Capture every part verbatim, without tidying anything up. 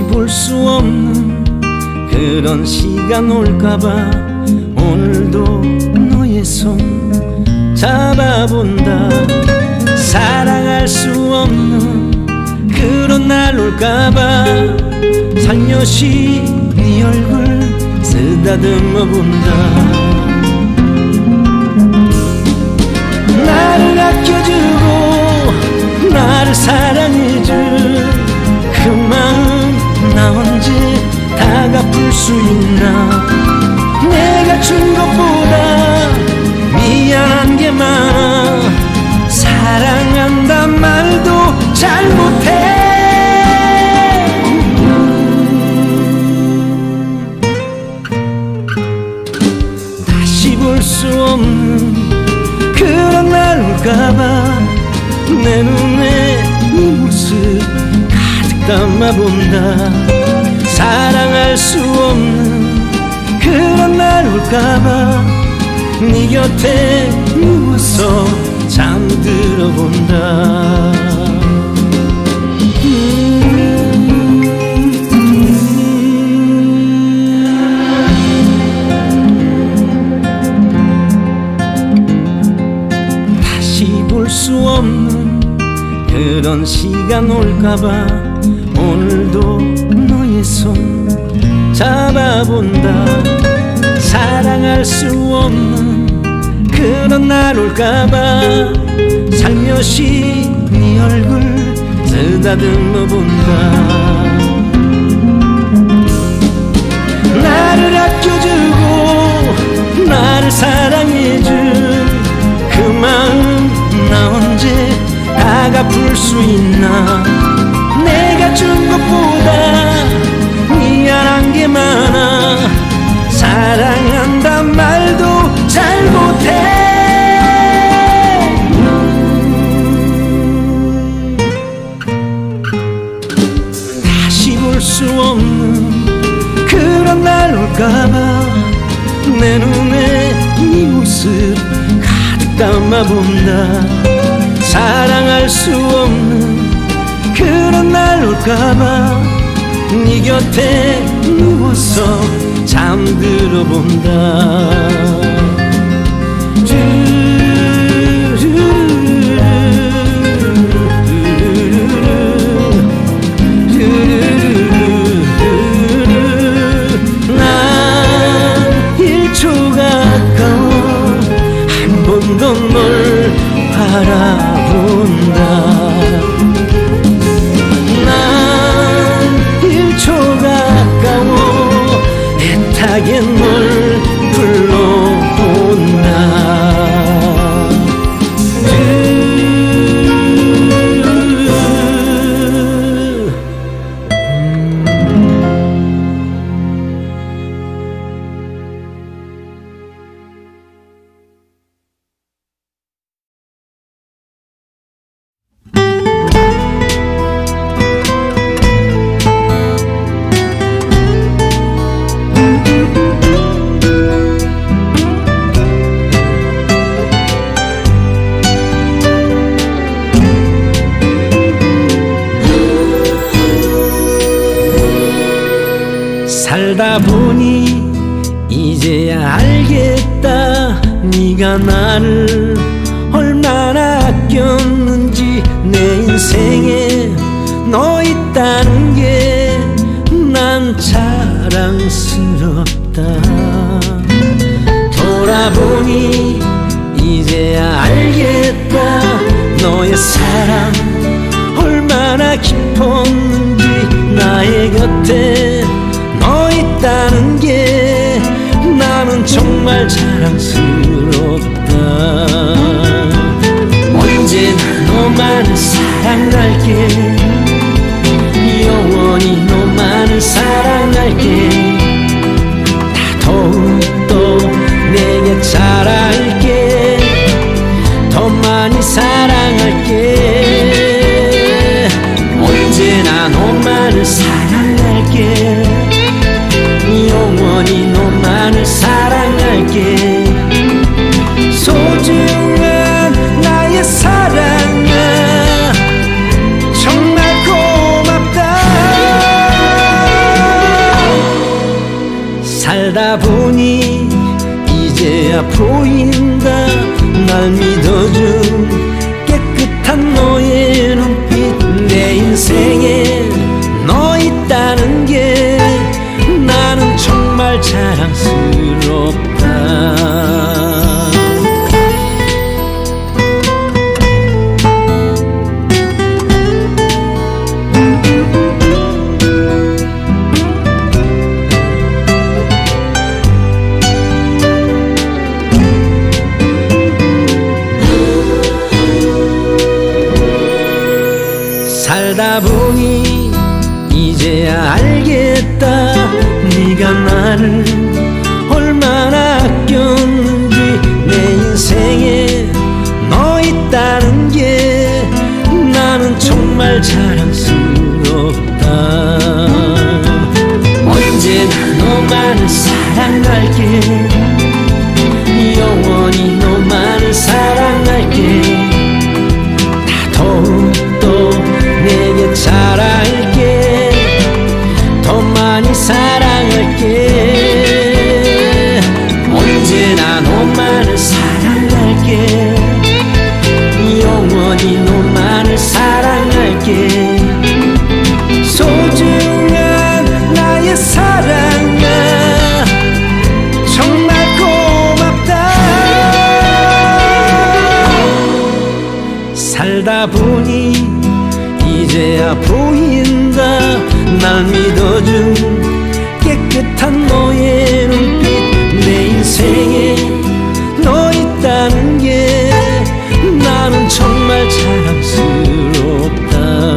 볼 수 없는 그런 시간 올까봐 오늘도 너의 손 잡아본다. 사랑할 수 없는 그런 날 올까봐 살며시 네 얼굴 쓰다듬어 본다. 나를 아껴주고 나를 사랑해줄 그 마음 나 언제 다 갚을 수 있나. 내가 준 것보다 미안한 게 많아. 사랑한단 말도 잘 못해. 다시 볼 수 없는 그런 날 올까봐 내 눈에 네 모습 가득 담아본다. 사랑할 수 없는 그런 날 올까봐 네 곁에 누워서 잠들어 본다. 다시 볼 수 없는 그런 시간 올까봐 오늘도 너의 손 잡아본다. 사랑할 수 없는 그런 날 올까봐 살며시 네 얼굴 쓰다듬어 본다. 나를 아껴주고 나를 사랑해줄 그 마음 나 언제 다 갚을 수 있나. 내가 준 것보다 미안한 게 많아. 사랑한단 말도 잘 못해. 다시 볼 수 없는 그런 날 올까봐 내 눈에 네 모습 가득 담아본다. 사랑할 수 없는 그런 날 올까봐 네 곁에 누워서 잠들어 본다. 난 일 초 가까워 한 번 더 널 바라본다. 애타게 널 불러본다. 살다 보니 이제야 알겠다. 네가 나를 얼마나 아꼈는지. 내 인생에 너 있다는 게 난 자랑스럽다. 돌아보니 이제야 알겠다. 너의 사랑 얼마나 깊었는지. 나의 곁에 너 있다는 게 나는 정말 자랑스럽다. 언제나 너만을 사랑할게. 영원히 너만을 사랑할게. 다 더욱더 내게 잘할게. 더 많이 사랑할게. 언제나 너만을 사랑할게. 영원히 너만을 사랑할게. 소중한 나의 사랑아 정말 고맙다. 이제야 알겠다. 네가 나를 얼마나 아꼈는지. 내 인생에 너 있다는 게 나는 정말 자랑스럽다. 언제나 너만을 사랑할게. 영원히 너만을 사랑할게. 다 더욱더 내게 잘할게. 더 많이 사랑할게. 언제나 너만을 사랑할게. 영원히 너만을 사랑할게. 소중한 나의 사랑아, 정말 고맙다. 살다 보니 이제야 보인다. 날 믿어준 깨끗한 너의 눈빛. 내 인생에 너 있다는 게 나는 정말 자랑스럽다.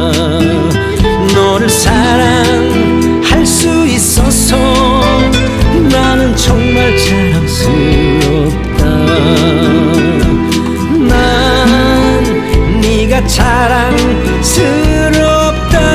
너를 사랑할 수 있어서 나는 정말 자랑스럽다. 난 네가 자랑스럽다.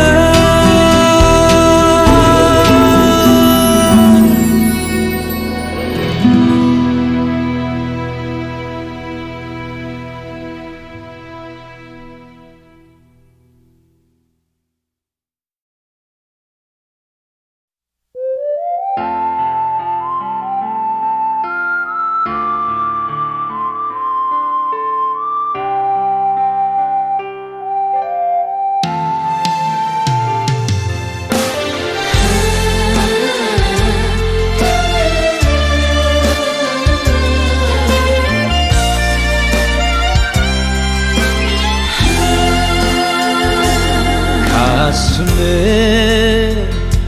가슴에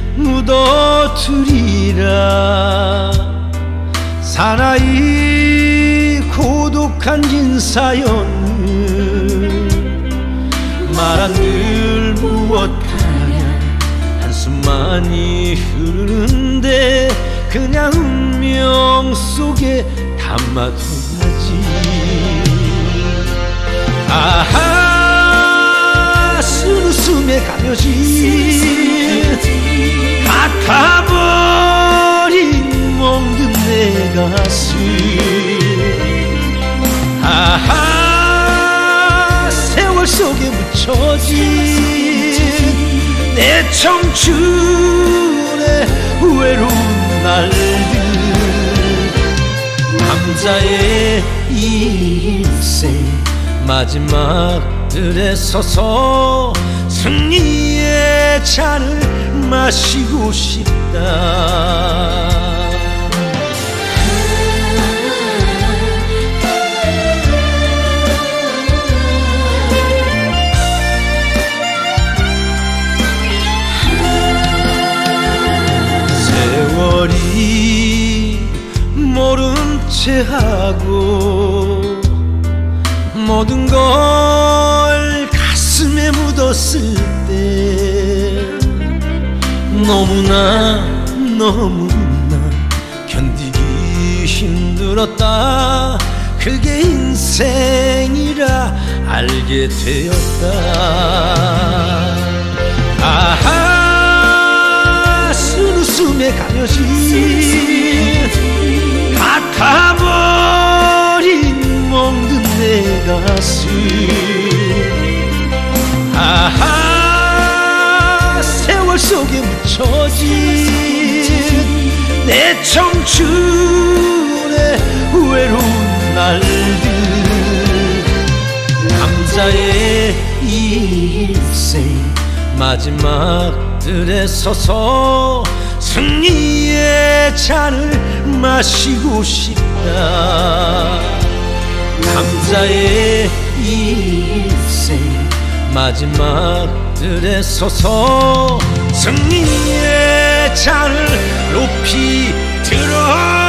묻어두리라. 사나이 고독한 긴 사연을 말한 늘 무엇하냐. 한숨만이 흐르는데 그냥 운명 속에 담아둬야지. 아하, 웃음에 가려진 같아버린 멍든 내 가슴. 아하, 세월 속에 묻혀진 내 청춘의 외로운 날들. 남자의 일생 마지막들에 서서 승리의 잔을 마시고 싶다. 세월이 모른 채 하고 모든 걸 가슴에 묻었을 때 너무나 너무나 견디기 힘들었다. 그게 인생이라 알게 되었다. 아하, 쓴 웃음에 가려진 같아버린 멍든 내 가슴. 아하, 세월 속에 묻혀진 내 청춘의 외로운 날들. 남자의 일생 마지막들에 서서 승리의 잔을 마시고 싶다. 남자의 일생 마지막들에 서서 승리의 잔을 높이 들어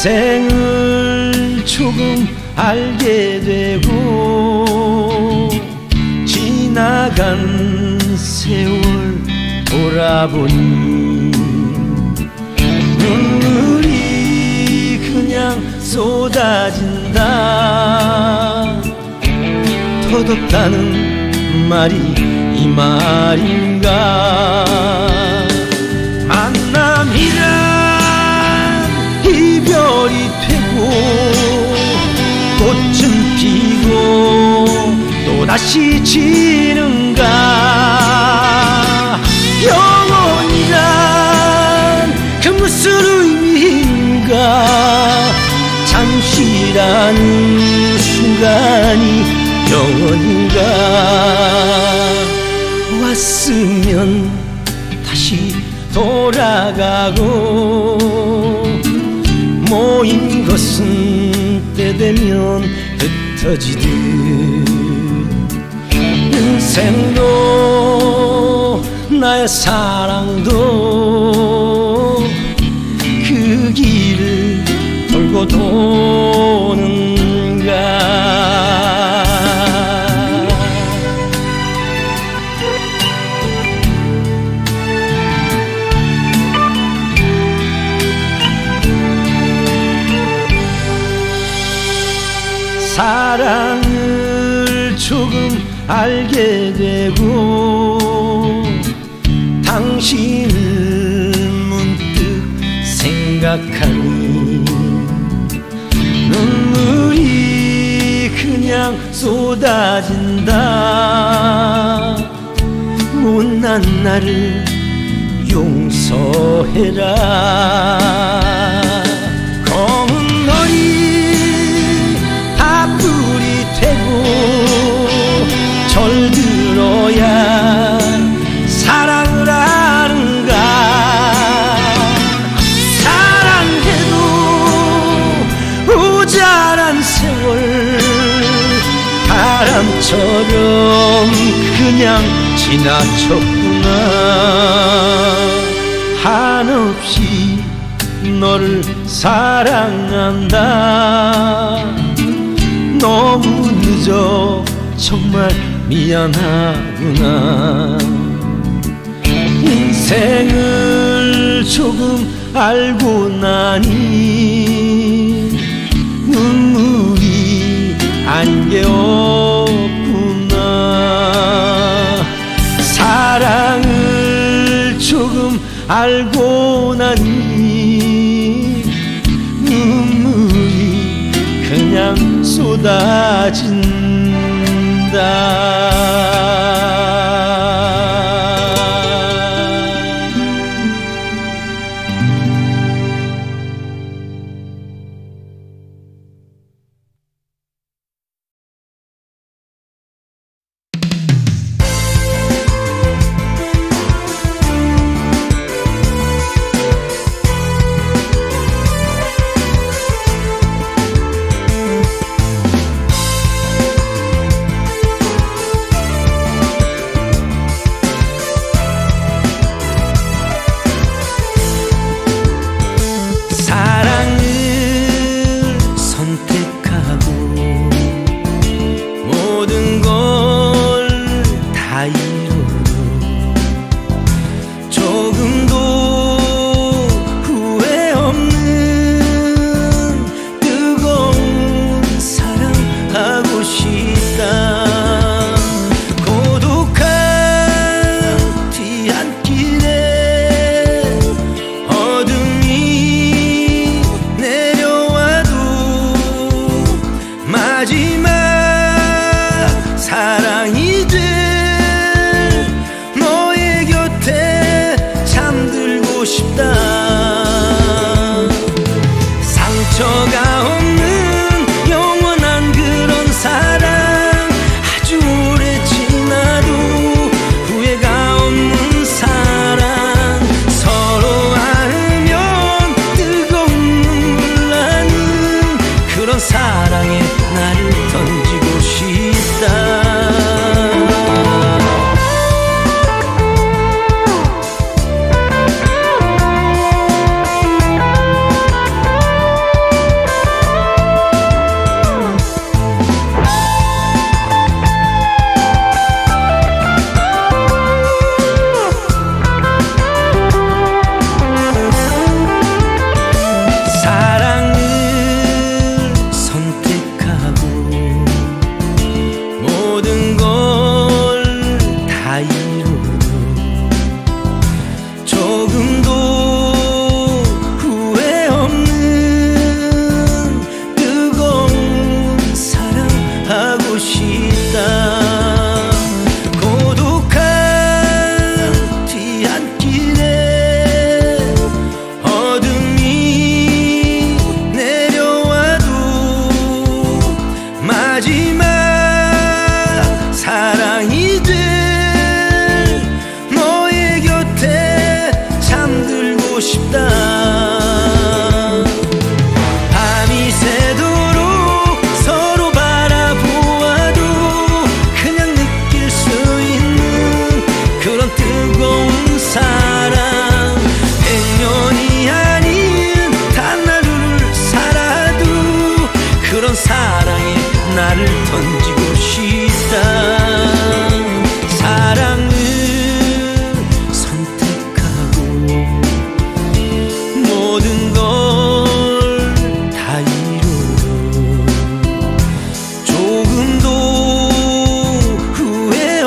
인생을 조금 알게 되고 지나간 세월 돌아보니 눈물이 그냥 쏟아진다. 터덥다는 말이 이 말인가. 만남이란 이별이 되고 꽃은 피고 또다시 지는가. 영원이란 그 무슨 의미인가. 잠시라는 순간이 영원인가. 왔으면 다시 돌아가고 모인 것은 때되면 흩어지듯 인생도 나의 사랑도 그 길을 돌고 도는가. 사랑을 조금 알게 되고 당신을 문득 생각하니 눈물이 그냥 쏟아진다. 못난 나를 용서해라. 검은 머리 절들어야 사랑을 하는가. 사랑해도 모자란 세월 바람처럼 그냥 지나쳤구나. 한없이 너를 사랑한다. 너무 늦어 정말 미안하구나. 인생을 조금 알고 나니 눈물이 안개 없구나. 사랑을 조금 알고 나니 눈물이 그냥 쏟아진다. 싶다. 밤이 새도록 서로 바라보아도 그냥 느낄 수 있는 그런 뜨거운 사랑. 백년이 아닌 단 하루를 살아도 그런 사랑에 나를 던지고 싶다. 사랑은 선택하고 모든 걸 다 이루는 조금도 후회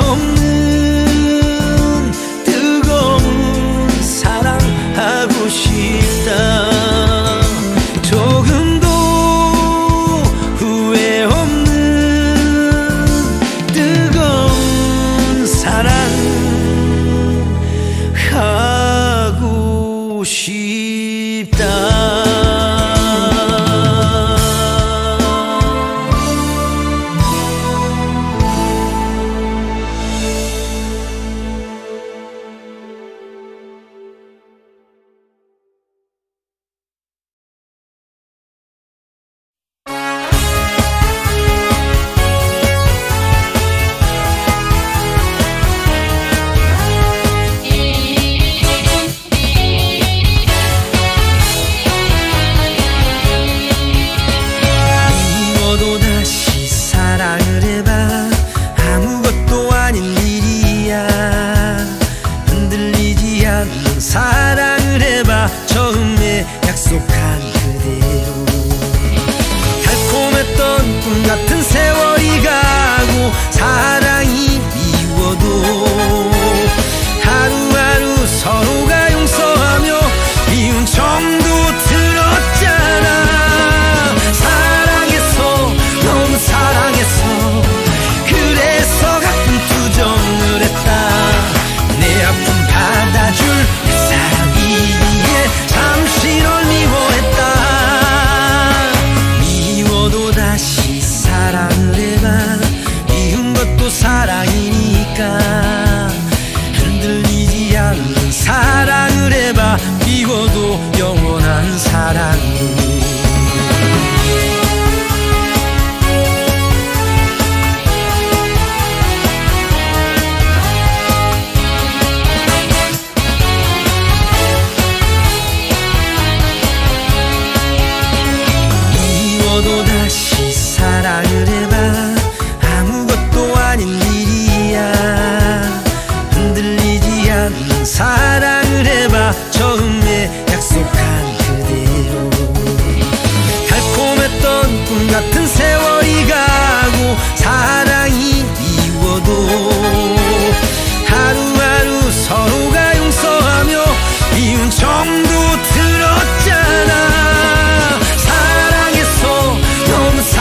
없는 뜨거운 사랑하고 싶다. 조금도 후회 없는 뜨거운 사랑하고 싶다. 미워도 다시 사랑을 해봐. 아무것도 아닌 일이야. 흔들리지 않는 사랑을 해봐. 처음에 약속한 그대로. 달콤했던 꿈 같은 세월이 가고 사랑이 미워도 하루하루 서로가 용서하며 미운 정도 들었잖아. 사랑했어, 너무 사랑했어. 그래서 가끔 투정을 했다. 내 아픔 받아줄 내 사랑이기에 잠시 널 미워했다. 미워도 다시 사랑을 해봐. 미운 것도 사랑이니까. 흔들리지 않는 사랑을 해봐. 미워도 영원한 사랑으로. 미워도 다시 사랑을 해봐. 아무것도 아닌 일이야. 흔들리지 않는 사랑을 해봐. 처음에 약속한 그대로. 달콤했던 꿈 같은 세월이 가고 사랑이 미워도 하루하루 서로가 용서하며 미운 정도 들었잖아. 사랑했어, 너무 사랑했어.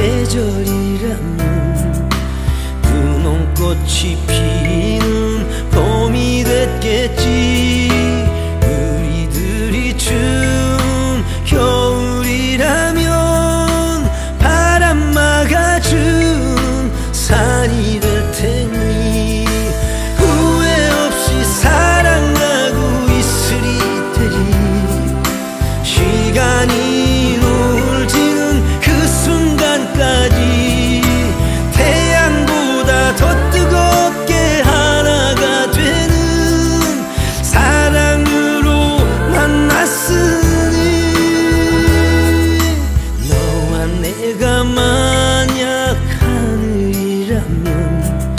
계절이라면 분홍꽃이 피는 봄이 됐겠지. 우리들이 준 겨울이라면 바람 막아준 산이 될 테니 후회 없이 사랑하고 있으리 테리. 시간이 울지는 그 순간까지 태양보다 더 뜨겁게 하나가 되는 사랑으로 만났으니 너와 내가 만약 하늘이라면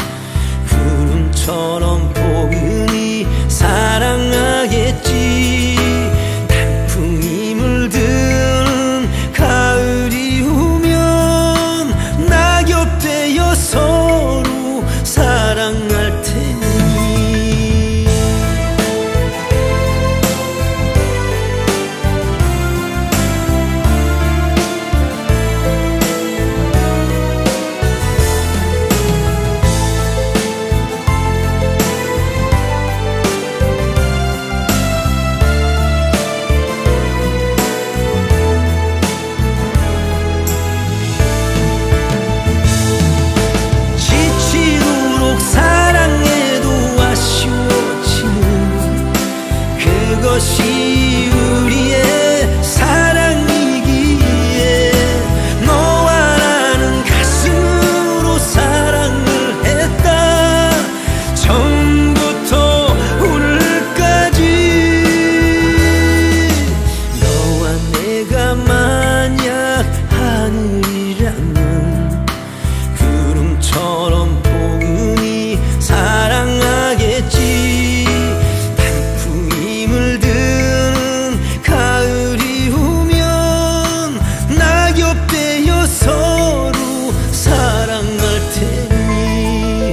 구름처럼 포근히 사랑하겠지. 단풍이 물드는 가을이 오면 낙엽 되어 서로 사랑할 테니. 지치도록 사랑해도 아쉬워지는 그것이 우리의 사랑이기에 너와 나는 가슴으로 사랑을 했다. 처음부터 오늘까지 너와 내가 만약 하늘이라면 구름처럼 포근히 사랑하겠지. 단풍이 물드는 가을이 오면 낙엽 되어 서로 사랑할 테니.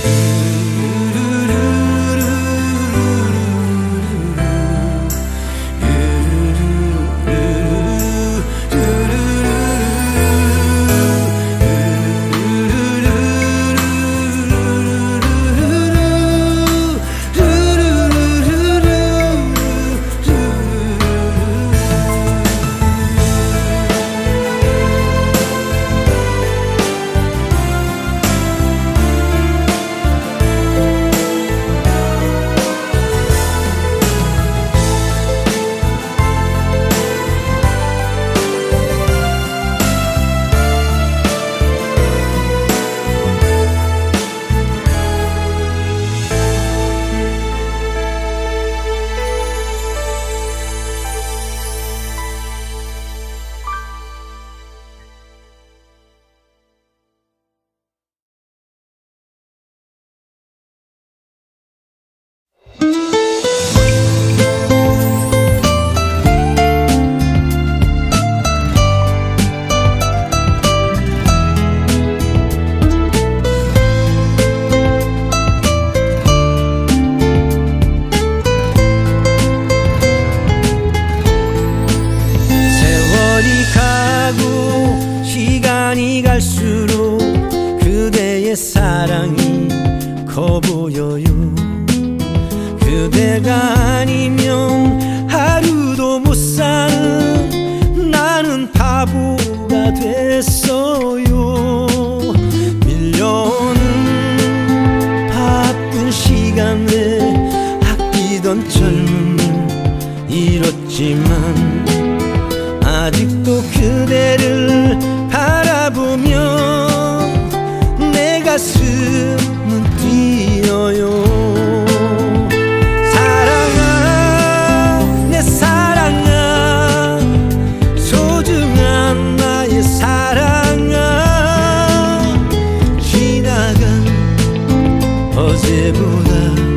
세월이 가고 시간이 갈수록 그대의 사랑이 커 보여요. 그대가 아니면 하루도 못 사는 나는 바보가 됐어요. 밀려오는 바쁜 시간에 아끼던 젊음을 잃었지만 아직도 그대를 바라보면 내 가슴은 뛰어요. 사랑아 내 사랑아 소중한 나의 사랑아 지나간 어제보다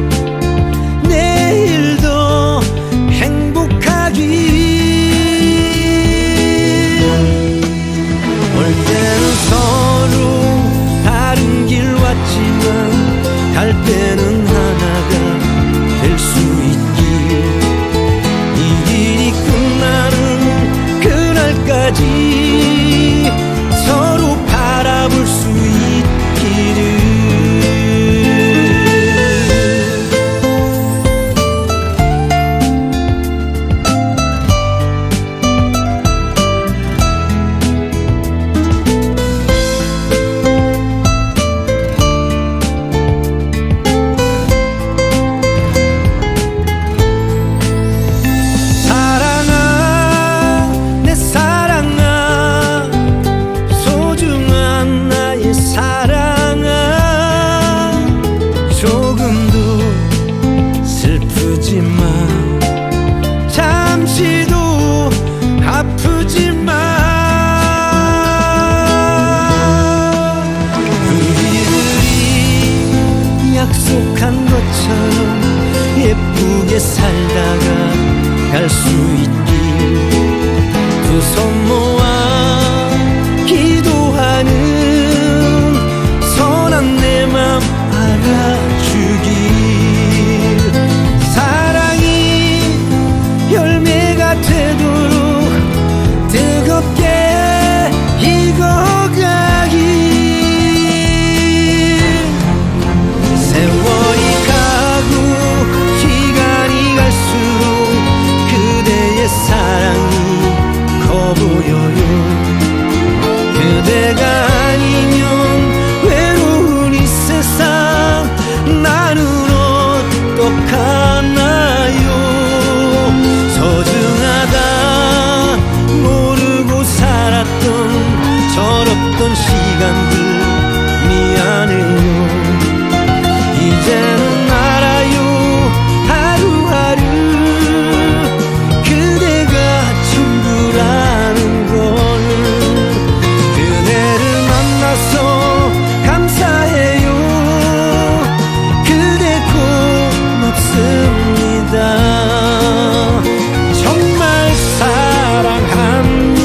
내일도 행복하길. 흘렀던 시간들 미안해요. 이제는 알아요. 하루하루 그대가 전부라는 걸. 그대를 만나서 감사해요. 그대 고맙습니다. 정말 사랑합니다.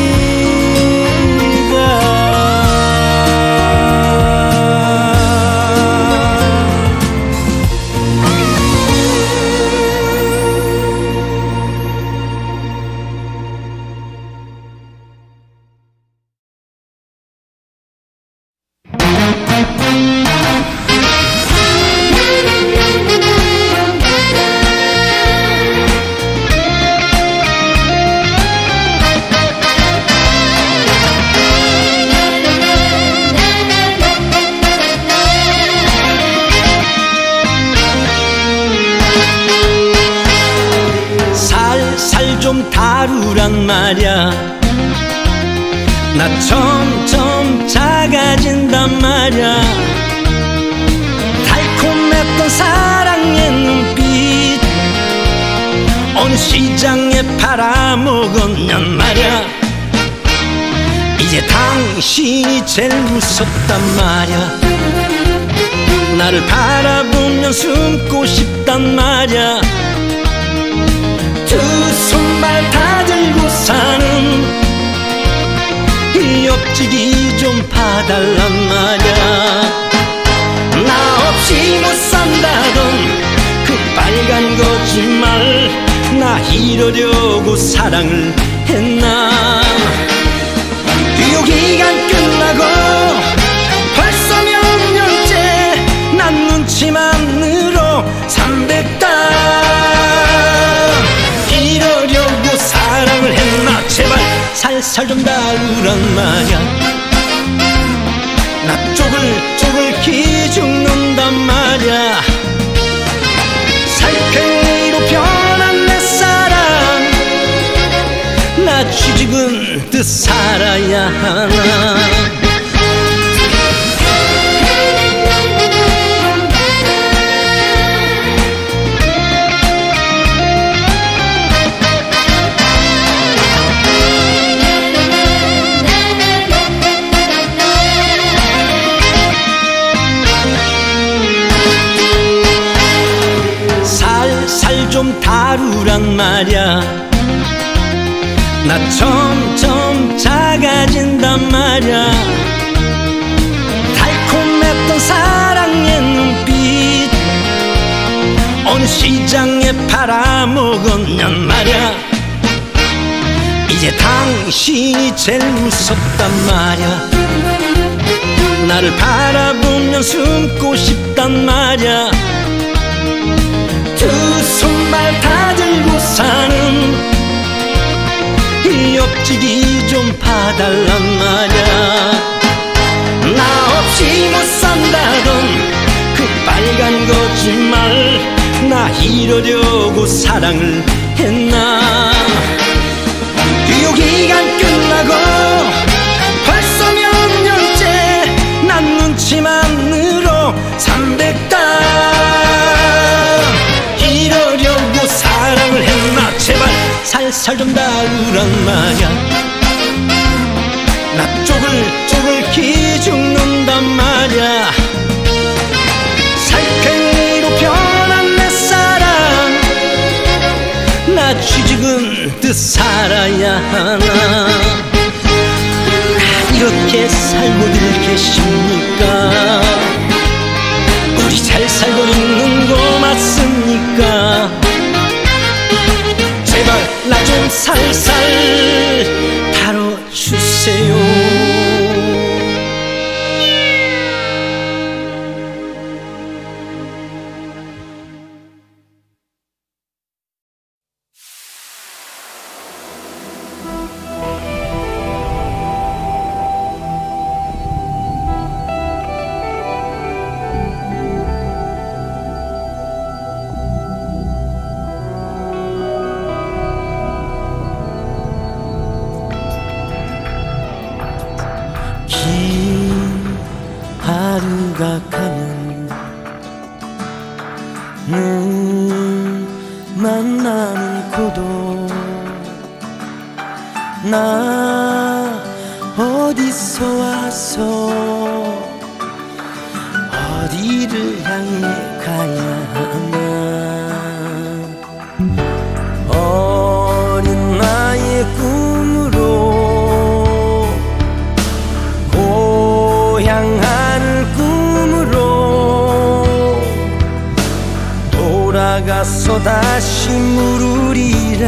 살살 좀 다루란 말야. 나 점점 작아진단 말야. 달콤했던 사랑의 눈빛 어느 시장에 팔아먹었냔 말야. 이제 당신이 제일 무섭단 말야. 나를 바라보면 숨고 싶단 말야. 두 손발 다 들고 사는 이 옆지기 좀 봐달란 말야. 나 없이 못 산다던 그 빨간 거짓말. 나 이러려고 사랑을 했나. 유효기간 끝나고 벌써 몇 년째 난 눈치만으로 삼백 단 이러려고 사랑을 했나. 제발 살살 좀 다루란 말야. 나 쪼글쪼글 기죽는단 말야. 살쾡이로 변한 내 사랑 나 쥐죽은 듯 살아야 하나. 살살 좀 다루란 말야. 나 점점 작아진단 말야. 달콤했던 사랑의 눈빛 어느 시장에 팔아먹었냔 말야. 이제 당신이 제일 무섭단 말야. 나를 바라보면 숨고 싶단 말야. 두 손발 다 들고 사는 이 옆지기 좀 봐달란 말야. 나 없이 못 산다던 그 빨간 거짓말. 나 이러려고 사랑을 했나. 유효기간 끝나고 벌써 몇 년째 난 눈치만으로 삼백 단 이러려고 사랑을 했나. 제발 살살 좀 다루란 말야. 나 쪼글쪼글 기죽는단 말야. 살쾡이로 변한 내 사랑 나 쥐죽은 듯 살아야 하나. 이렇게 살고들 계십니까? 우리 잘 살고 있는 거 맞습니까? 제발 나 좀 살살 다뤄주세요. 하루가 가면 눈 만나는 고독 나 어디서 왔어 어디를 향해 가야 하나 어린 나의 꿈으로 고향 하늘 꿈으로 돌아가서 다시 물으리라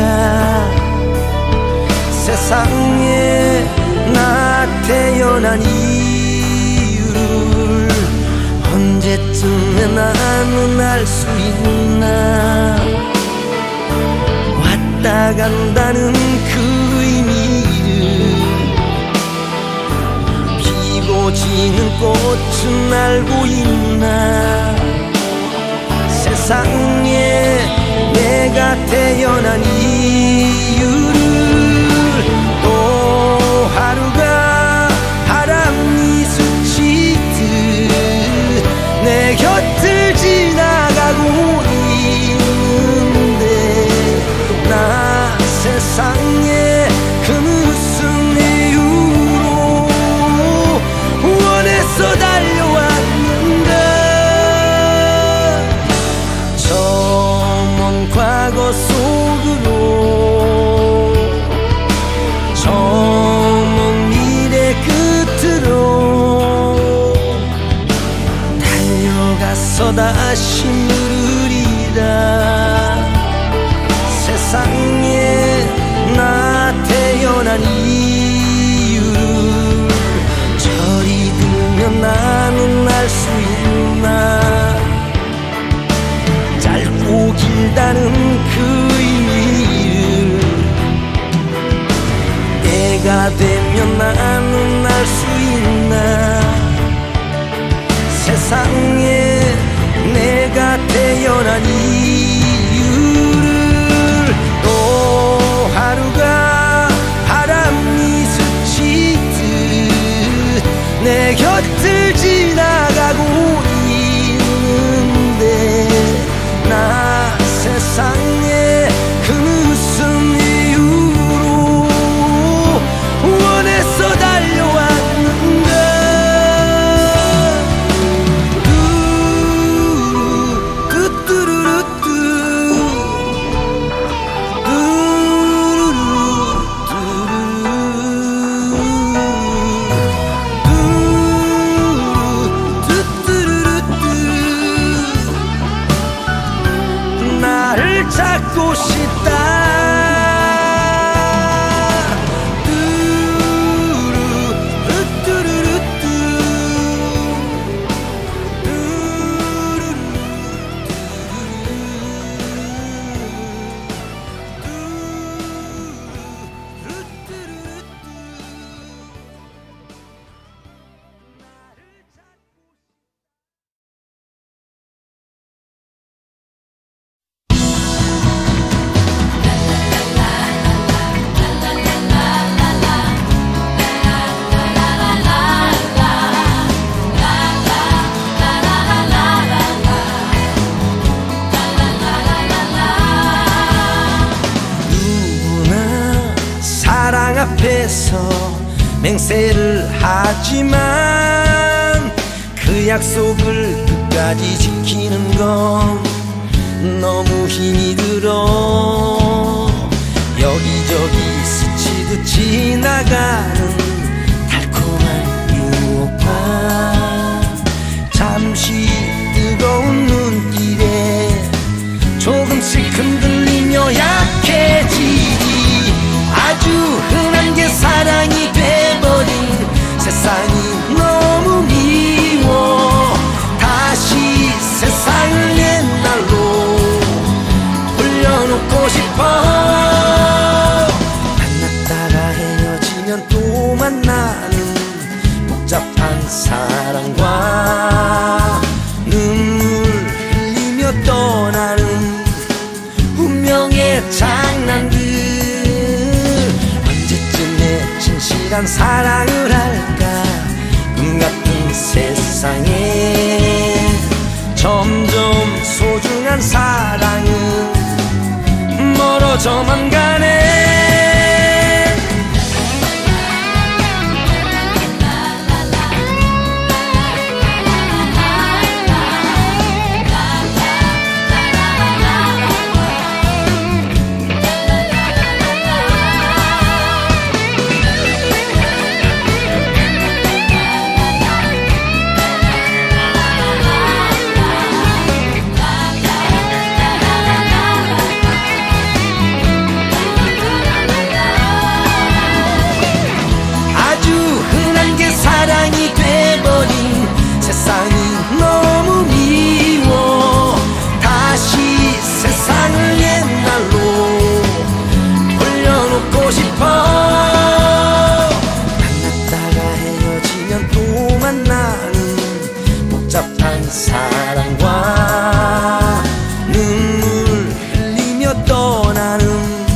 세상에 나 태어난 이유를 언제쯤에 나는 알 수 있나 왔다 간다는 그 의미를 피고 지는 꽃은 알고 있나 세상에 내가 태어난 이유를 또 하루가 바람이 스치듯 내 곁을 지나가고 있는데 나 세상에 그 무슨 이유로 원해서 달려왔는가 저 먼 과거 속으로 저 먼 미래 끝으로 달려가서 다시 물으리라 세상에 나 태어난 이유를 저리 들면 나는 알 수 있나 짧고 길다는 그 의미를 내가 되면 나는 알 수 있나 세상에 내가 태어난 이유를 또 하루가 바람이 스치듯 내 곁을 지나가고 있는데 나 세상에 그 무슨 이유로 원해서 달려왔는가 나를 찾고 싶다 앞에서 맹세를 하지만 그 약속을 끝까지 지키는 건 너무 힘이 들어 여기저기 스치듯 지나가는 달콤한 유혹과 잠시 뜨거운 눈길에 조금씩 흔들리며 약해지기 아주 흔한 게 사랑이 돼버린 세상이 너무 미워 다시 세상을 옛날로 돌려놓고 싶어 만났다가 헤어지면 또 만나는 복잡한 사랑과 눈물 흘리며 떠나는 운명의 장난들 언제쯤에 진실한 사랑을 할까 멀어져만 가네. 사랑이 돼버린 세상이 너무 미워. 다시 세상을 옛날로 돌려놓고 싶어. 만났다가 헤어지면 또 만나는 복잡한 사랑과 눈물 흘리며 떠나는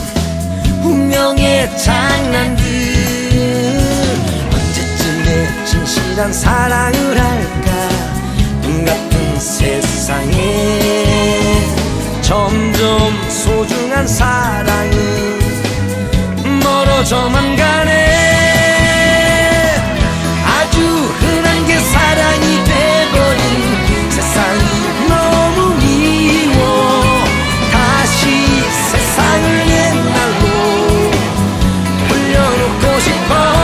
운명의 장난들. 진실한 사랑을 할까. 꿈 같은 세상에 점점 소중한 사랑은 멀어져만 가네. 아주 흔한 게 사랑이 돼버린 세상이 너무 미워. 다시 세상을 옛날로 돌려놓고 싶어.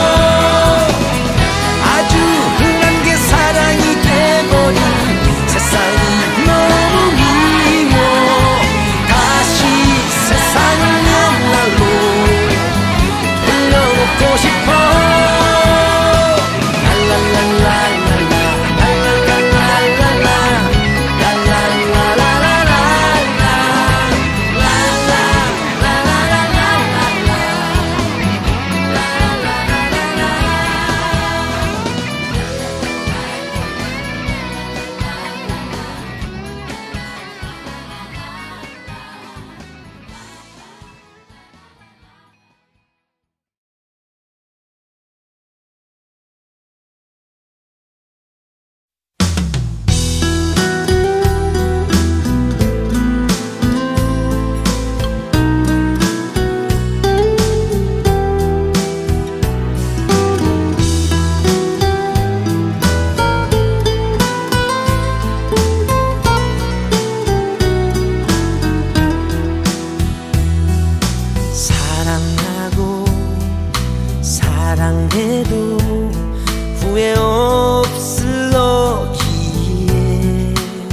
사랑해도 후회 없을 너기에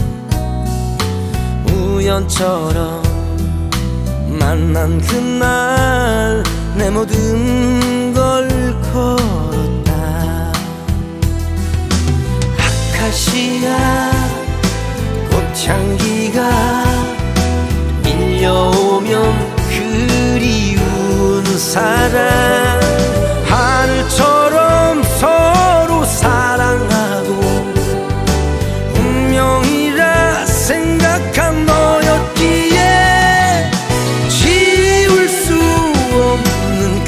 우연처럼 만난 그날 내 모든 걸 걸었다. 아카시아 꽃향기가 밀려오면 그리운 사랑. 하늘처럼 서로 사랑하고 운명이라 생각한 너였기에 지울 수 없는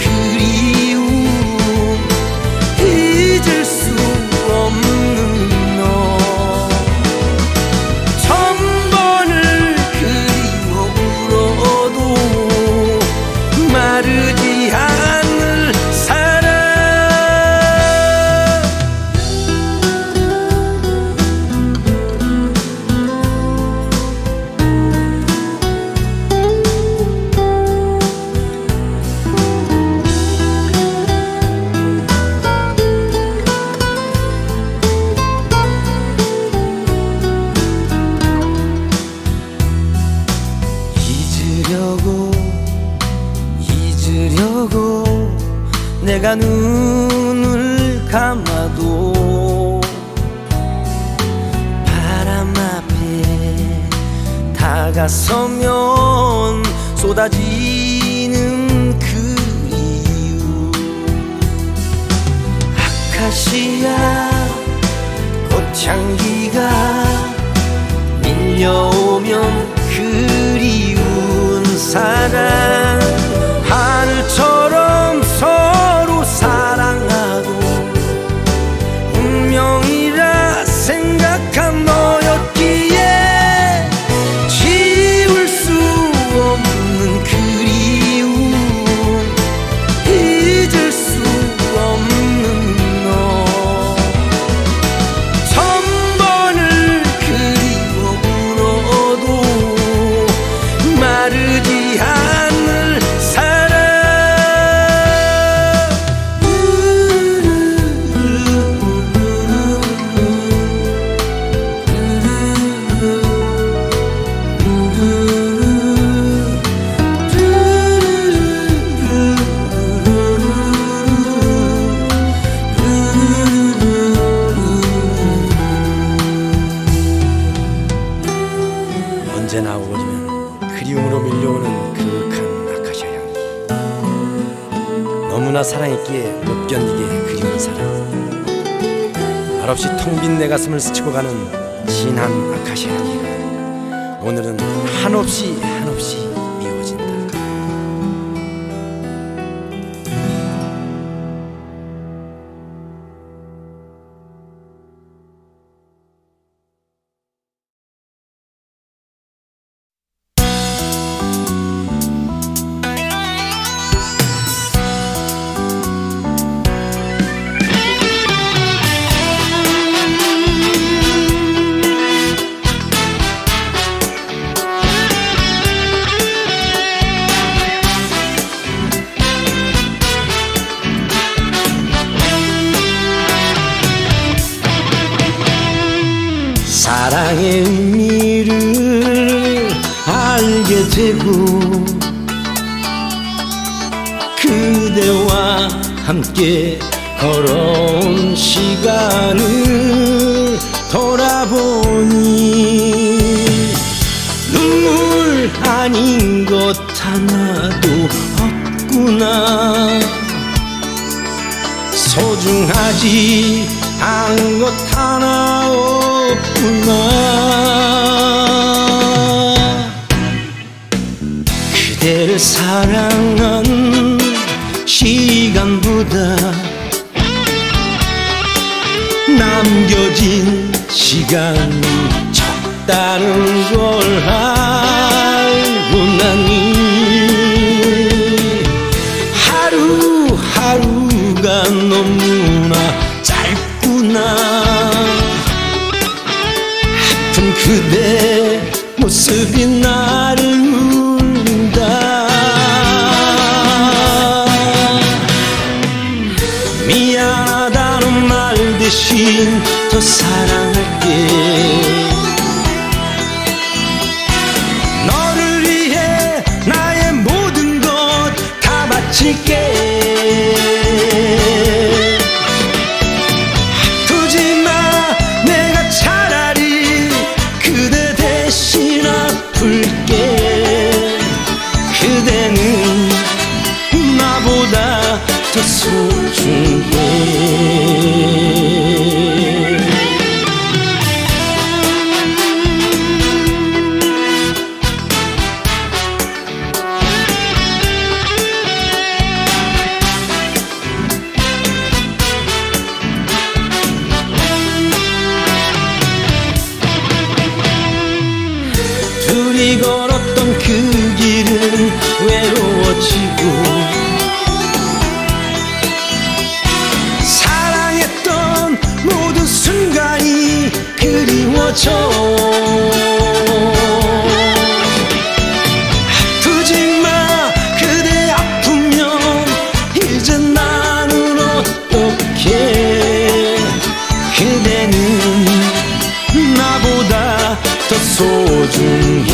그리움, 잊을 수 없는 너. 천 번을 그리워 울어도 마르지 않을 사랑. 잊으려고 잊으려고 내가 눈을 감아도 바람 앞에 다가서면 쏟아지는 그 이유. 아카시아 꽃향기가 밀려오면 그리운 사랑. 하늘처럼 서로 사랑하고 운명이라 생각한 너였기에 지울 수 없는 그 너무나 사랑했기에 못 견디게 그리운 사랑. 말없이 텅 빈 내 가슴을 스치고 가는 진한 아카시아 향기가 오늘은 한없이 한없이 미워진다. 사랑의 의미를 알게 되고 그대와 함께 걸어온 시간을 돌아보니 눈물 아닌 것 하나도 없구나. 소중하지 않은 것 하나 없구나. 그대를 사랑한 시간보다 남겨진 시간이 적다는 걸 알고 나니 하루하루가 너무나 짧구나. 아픈 그대 모습이 나를 울린다. 미안하다는 말 대신 더 사랑할게. 너를 위해 나의 모든 것 다 바칠게. 아프지마 내가 차라리 그대 대신 아플게. 그대는 나보다 더 소중해. 둘이 걸었던 그 길은 외로워지고 사랑했던 모든 순간이 그리워져. 아프지마 그대 아프면 이제 나는 어떡해. 그대는 나보다 더 소중해.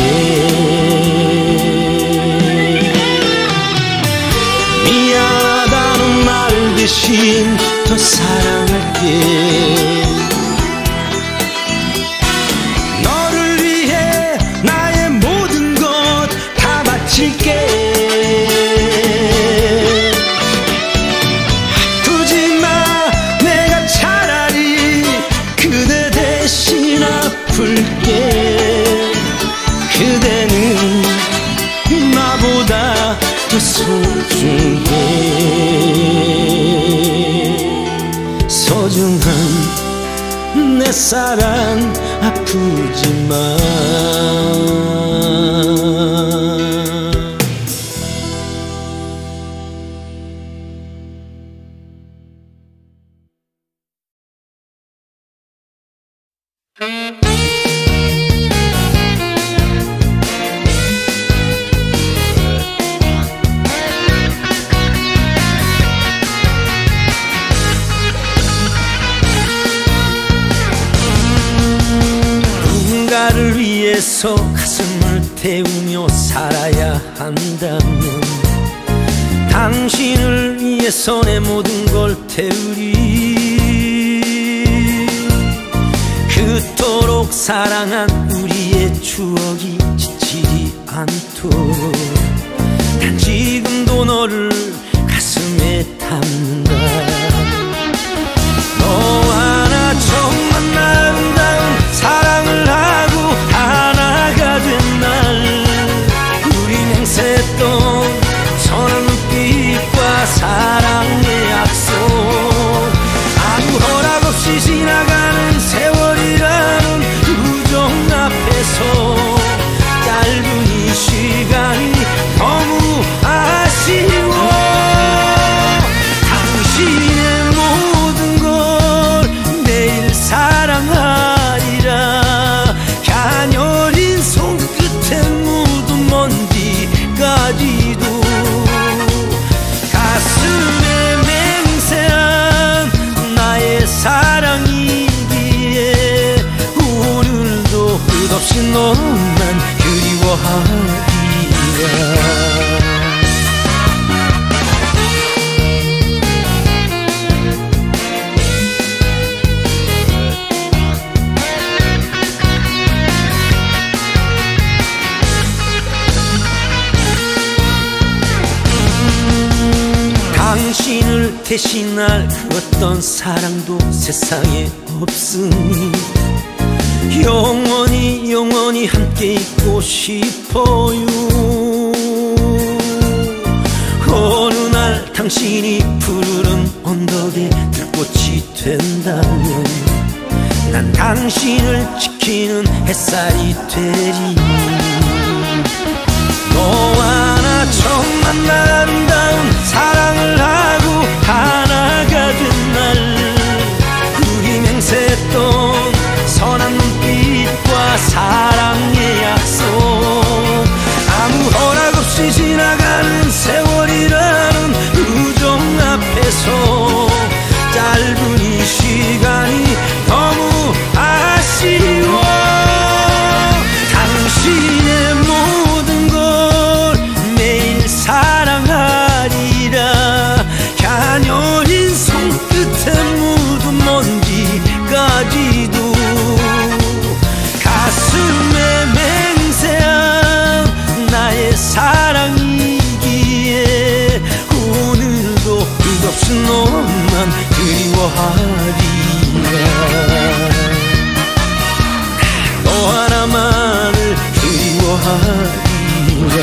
미안하다는 말 대신 더 사랑할게. 너를 위해 나의 모든 것 다 바칠게. 아프지마 내가 차라리 그대 대신 아플게. 그대는 나보다 더 소중해. 소중한 내 사랑 아프지마. 누군가를 위해서 가슴을 태우며 살아야 한다면 당신을 위해서 내 모든 걸 태우리. 그토록 사랑한 우리의 추억이 지치지 않도록 난 지금도 너를 가슴에 담아 대신할 그 어떤 사랑도 세상에 없으니 영원히 영원히 함께 있고 싶어요. 어느 날 당신이 푸르른 언덕에 들꽃이 된다면 난 당신을 지키는 햇살이 되리. 너와 나 처음 만나 아름다운 사랑을 하고 하나가 된 날 우리 맹세했던 선한 눈빛과 사랑의 약속 아무 허락 없이 지나가는 세월이라는 우정 앞에서 짧은 이 시간이 너무 아쉬워. 당신의 모든 걸 매일 사랑하리라. 가녀린 손끝에 묻은 먼지까지도 가슴에 맹세한 나의 사랑이기에 오늘도 끝없이 너만 그리워하리라. 너 하나만을 그리워하리라.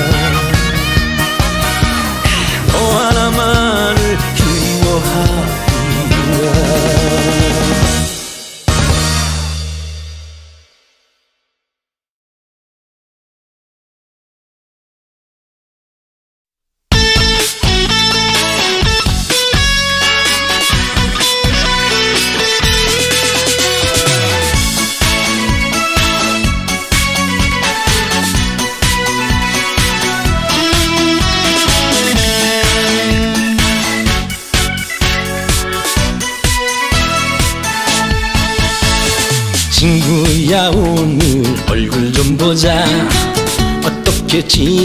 너 하나만을 그리워하리라. 친구야 오늘 얼굴 좀 보자. 어떻게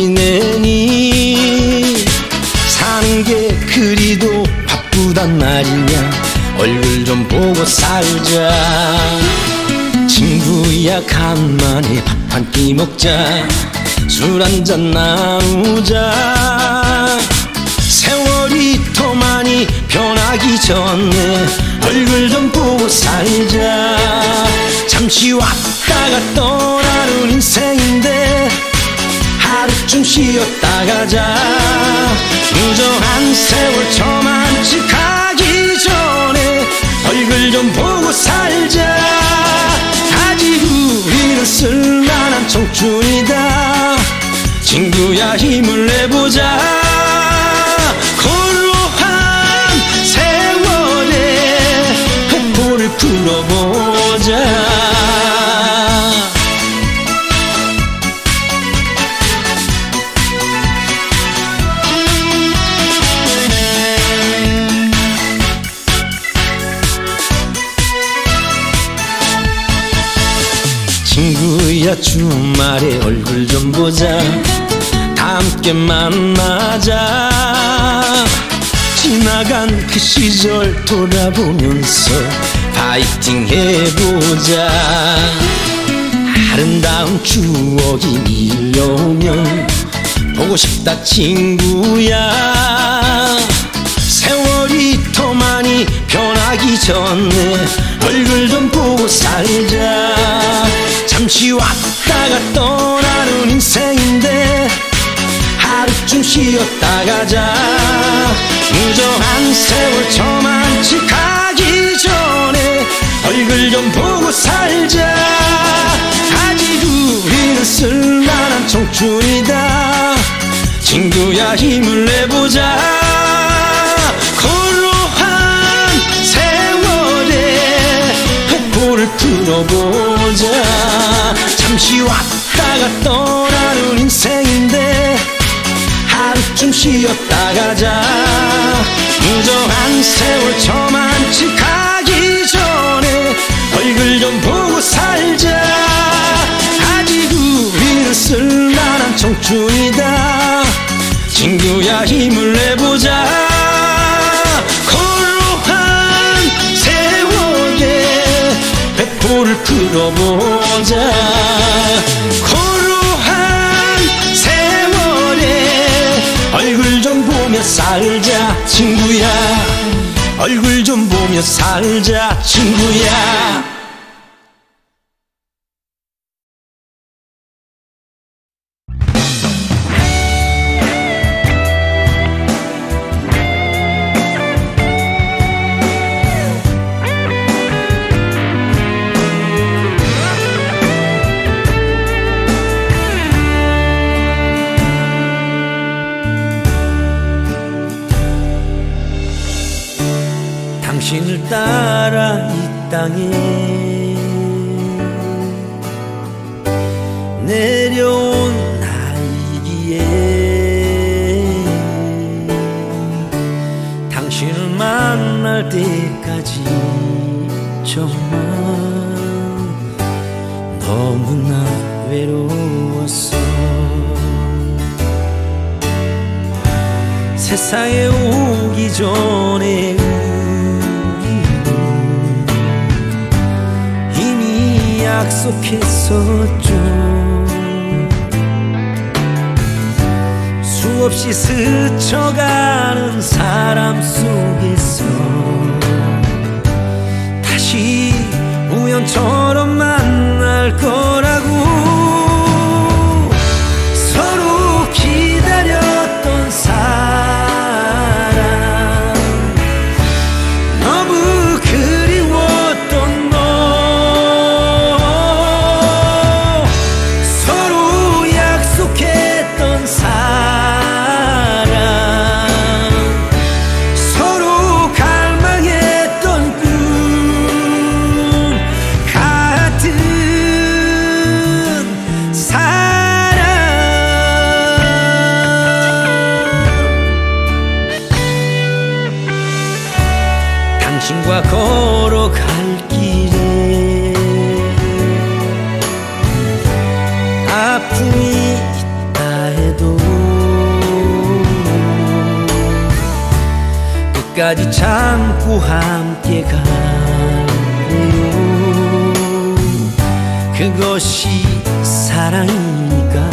지내니? 사는 게 그리도 바쁘단 말이냐. 얼굴 좀 보고 살자. 친구야 간만에 밥 한 끼 먹자. 술 한잔 나누자. 세월이 더 많이 변하기 전에 얼굴 좀 보고 살자. 잠시 왔다가 떠나는 인생인데 하루쯤 쉬었다 가자. 무정한 세월 저만치 가기 전에 얼굴 좀 보고 살자. 아직 우리는 쓸만한 청춘이다. 친구야 힘을 내보자. 고루한 세월에 회포를 풀어보자. 친구야 주말에 얼굴 좀 보자. 다 함께 만나자. 지나간 그 시절 돌아보면서 파이팅 해보자. 아름다운 추억이 밀려오면 보고 싶다 친구야. 세월이 더 많이 변하기 전에 얼굴 좀 보고 살자. 잠시 왔다가 떠나는 인생인데 하루쯤 쉬었다 가자. 무정한 세월 저만치 가기 전에 얼굴 좀 보고 살자. 아직 우리는 쓸만한 청춘이다. 친구야 힘을 내보자. 고루한 세월에 회포를 풀어보자. 잠시 왔다가 떠나는 인생인데 하루쯤 쉬었다 가자. 무정한 세월 저만치 가기 전에 얼굴 좀 보고 살자. 아직 우리는 쓸만한 청춘이다. 친구야 힘을 내보자. 고루한 세월에 회포를 풀어보자. 고루한 세월에 얼굴 좀 보며 보며 살자 친구야. 얼굴 좀 보며 살자 친구야. 당신을 따라 이 땅에 내려온 나이기에 당신을 만날 때까지 정말 너무나 외로웠어. 세상에 오기 전에 약속했었죠. 수없이 스쳐가는 사람 속에서 다시 우연처럼 만날 거라고 서로 기다렸던 사람, 너무 그리웠던 너, 당신과 걸어갈 길에 아픔이 있다 해도 끝까지 참고 함께 가래요. 그것이 사랑이니까.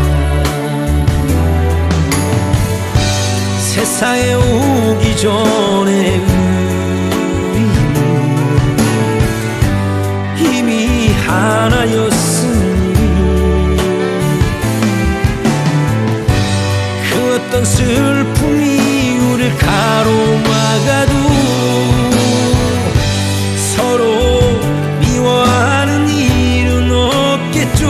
세상에 오기 전에 힘이 하나였으니 그 어떤 슬픔이 우릴 가로막아도 서로 미워하는 일은 없겠죠.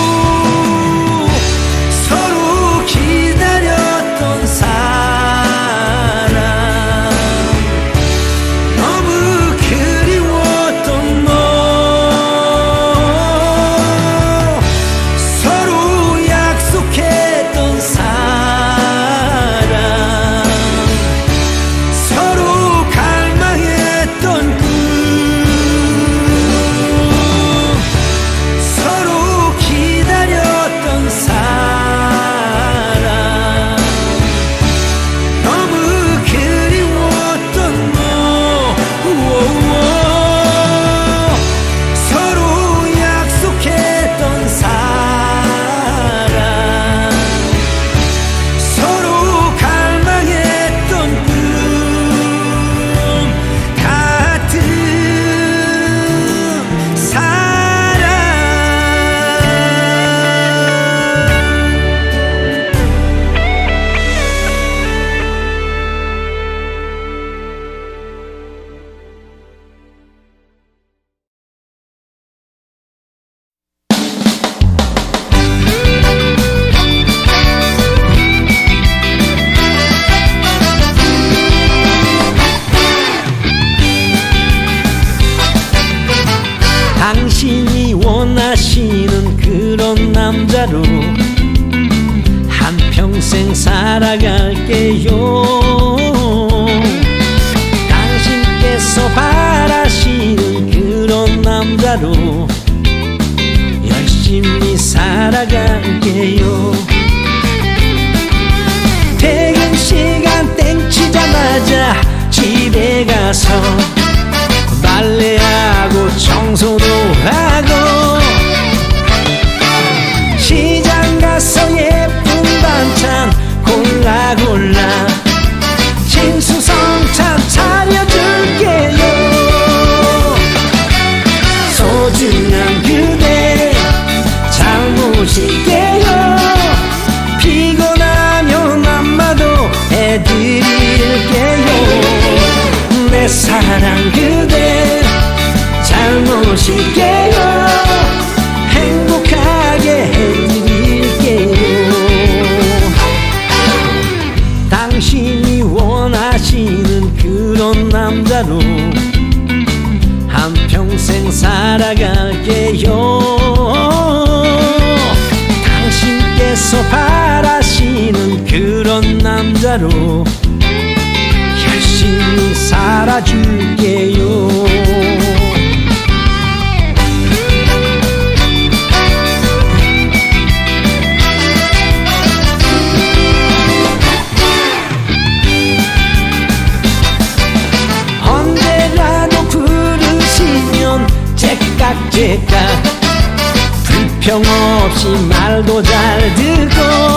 서로 기다렸던 사람, 너무 그리웠던 너, 당신이 원하시는 그런 남자로 한평생 살아갈게요. 당신께서 바라시는 그런 남자로 열심히 살아갈게요. 퇴근 시간 땡치자마자 집에 가서 빨래하고 청소도 하고 시장 가서 예쁜 반찬 골라 골라 소중한 그대 잘못일게요. 피곤하면 안마도 해드릴게요. 내 사랑 그대 잘못일게요. 행복하게 해드릴게요. 당신이 원하시는 그런 남자로 한평생 살아갈게요. 당신께서 바라시는 그런 남자로 열심히 살아줄게요. 언제라도 부르시면 째깍째깍 불평 없이 말도 잘 듣고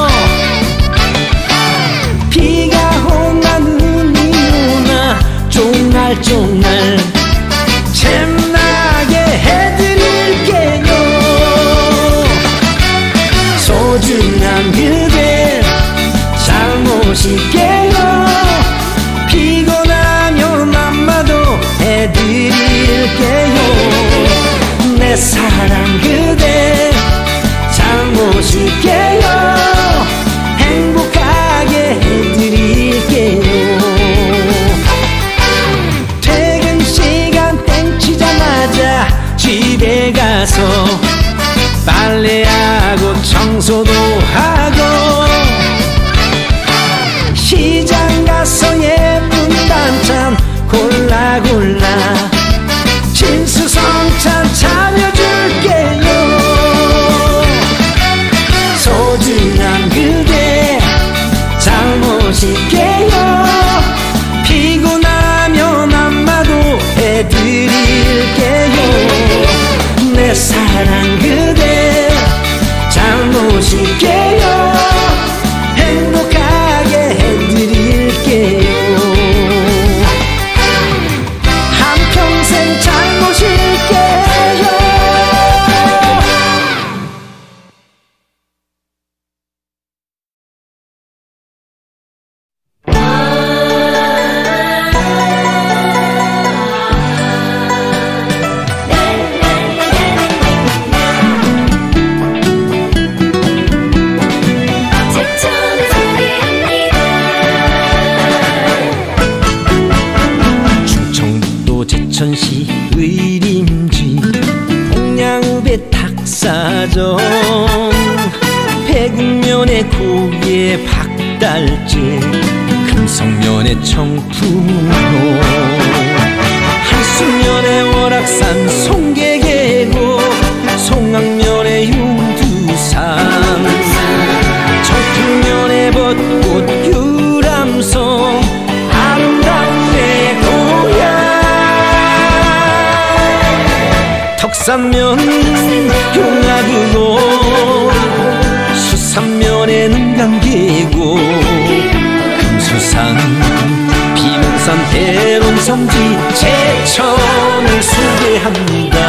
비가 오나 눈이 오나 쫑알쫑알 잼나게 해드릴게요. 소중한 그대 잘못일게요. 피곤하면 안마도 해드릴게요. 내 사랑 그대 잘못일게요. 행복하게 해드릴게요. 퇴근 시간 땡치자마자 집에 가서 빨래하고 청소도 하고 시장 가서 예쁜 반찬 골라 골라 진수성찬 차려줄게요. 소중한 그대 잘못일게요. 피곤하면 안마도 해드릴게요. 내 사랑 그대 잘못일게요. 행복하게 해드릴게요. 한평생 잘못일게요. 충청북도 제천시 의림지 동양읍의 닭사정 백운면의 고기의 박달재 금성면의 청풍호 한순면의 월악산 송개계곡 송악면의 용두산 청풍면의 벚꽃 유람선 아름다운 내 고향 덕산면 용화구고 수산면의 능강계곡 금수산 비문산 대론섬지 제천을 소개합니다.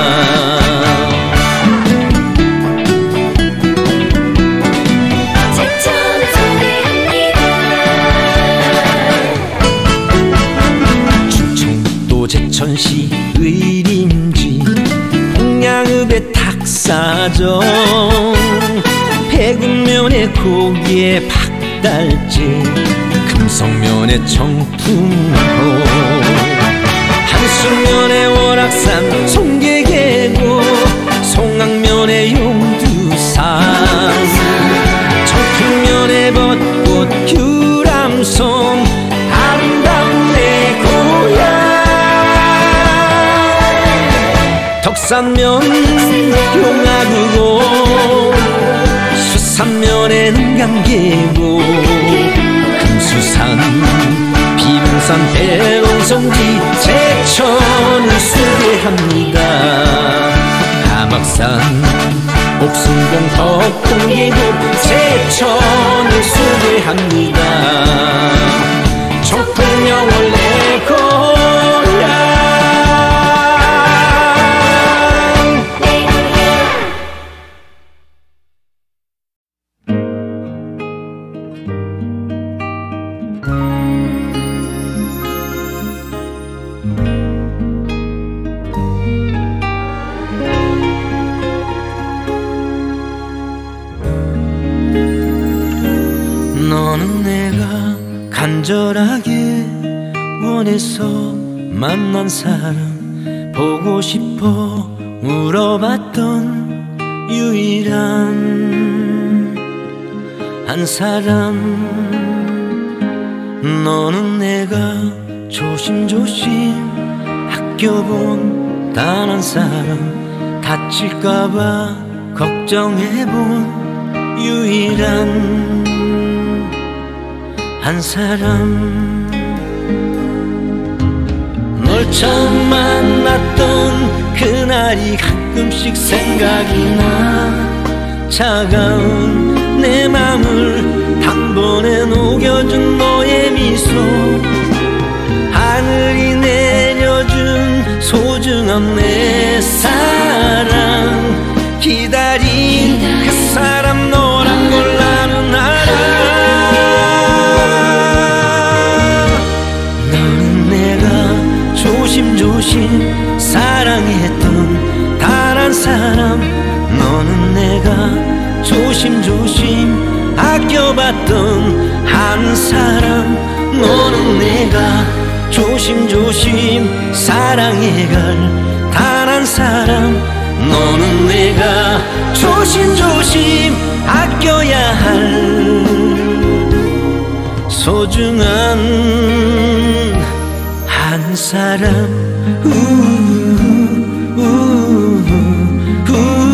충청북도 제천시 의림지 동양읍의 닭사정 백운면의 고기의 박달재 금성면의 청풍호 한순면의 월악산 송개계곡 송악면의 용두산 청풍면의 벚꽃 유람선 아름다운 내 고향 덕산면 용화구고 수산면의 능강계곡 금수산 비문산 대롱성지 제천을 소개합니다. 하막산 옥순봉 덕동계곡 제천을 소개합니다. 청풍명월 내 고향 간절하게 원해서 만난 사람, 보고 싶어 물어봤던 유일한 한 사람. 너는 내가 조심조심 아껴본 단 한 사람, 다칠까봐 걱정해본 유일한 한 사람. 널 처음 만났던 그날이 가끔씩 생각이 나. 차가운 내 맘을 단번에 녹여준 너의 미소, 하늘이 내려준 소중한 내 사랑, 기다린 그 사람 너란 걸 나는 알아. 너는 내가 조심조심 사랑했던 단 한 사람, 너는 내가 조심조심 아껴봤던 한 사람, 너는 내가 조심조심 사랑해갈 단 한 사람, 너는 내가 조심조심 아껴야 할 소중한 한 사람. 우, 우, 우,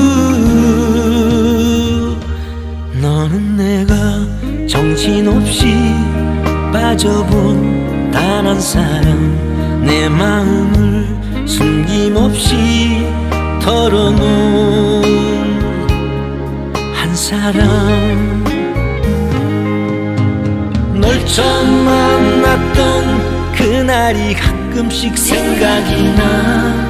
너는 내가 정신없이 빠져본 단 한 사람, 내 마음을 숨김없이 털어놓은 한 사람. 널 처음 만났던 그날이 가끔씩 생각이 나.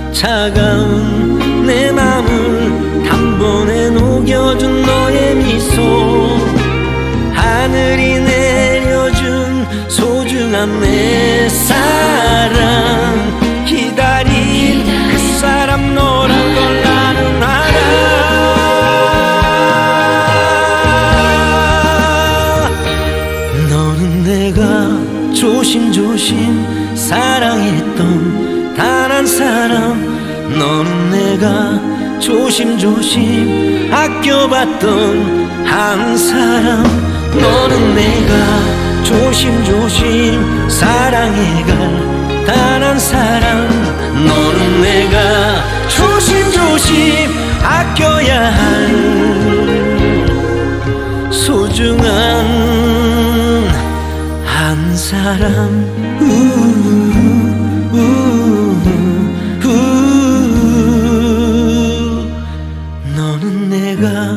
차가운 내 맘을 단번에 녹여준 너의 미소, 하늘이 내려준 소중한 내 사랑, 기다린 그 사람 너란 걸 나는 알아. 너는 내가 조심조심 사랑했던 단 한 사람, 너는 내가 조심조심 아껴봤던 한 사람, 너는 내가 조심조심 사랑해갈 단 한 사람, 너는 내가 조심조심 아껴야 할 소중한 한 사람. 우, 우, 우, 너는 내가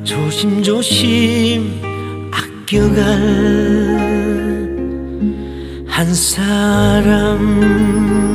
조심조심 아껴갈 한 사람.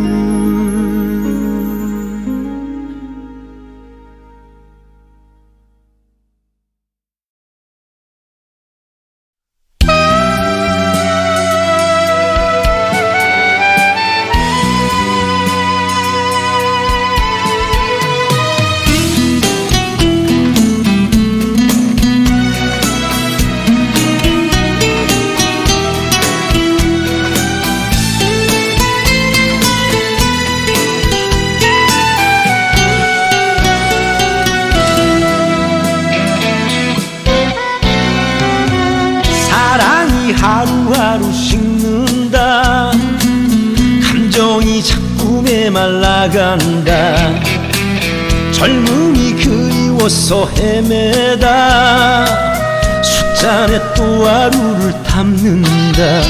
하루하루 식는다. 감정이 자꾸 메말라간다. 젊음이 그리워서 헤매다. 숫잔에 또 하루를 담는다.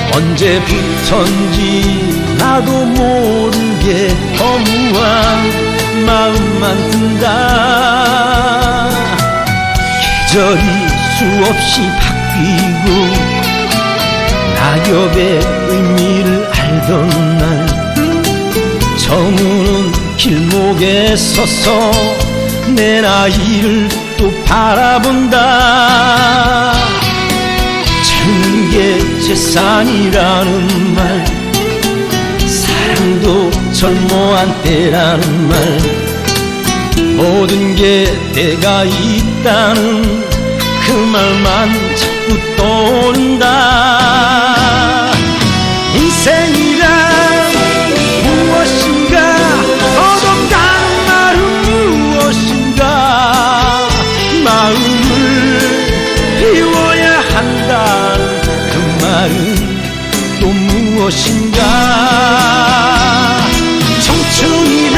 언제부턴지 나도 모르게 허무한 마음만 든다. 계절이 수없이 바뀌고 낙엽의 의미를 알던 날, 저무는 길목에 서서 내 나이를 또 바라본다. 젊은 게 재산이라는 말, 사랑도 젊어한 때라는 말, 모든 게 때가 있다는 그 말만 자꾸 떠오른다. 인생이란 무엇인가 거듭가는 말은 무엇인가 마음을 비워야 한다는 그 말은 또 무엇인가 청춘이란